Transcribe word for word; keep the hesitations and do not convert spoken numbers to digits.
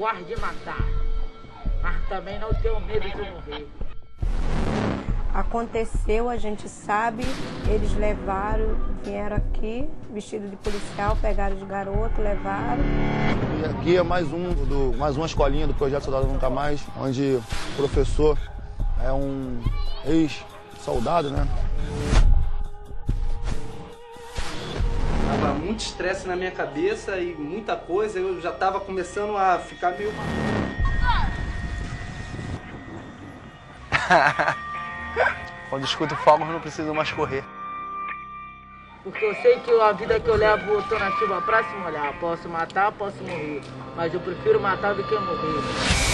gosto de matar, mas também não tenho medo de morrer. Aconteceu, a gente sabe, eles levaram, vieram aqui, vestido de policial, pegaram os garotos, levaram. E aqui é mais, um do, mais uma escolinha do Projeto Soldado Nunca Mais, onde o professor é um ex-soldado, né? Tava muito estresse na minha cabeça e muita coisa, eu já tava começando a ficar meio... Quando escuto fogos não preciso mais correr. Porque eu sei que a vida que eu levo, eu tô na chuva pra se molhar. Posso matar, posso morrer, mas eu prefiro matar do que morrer.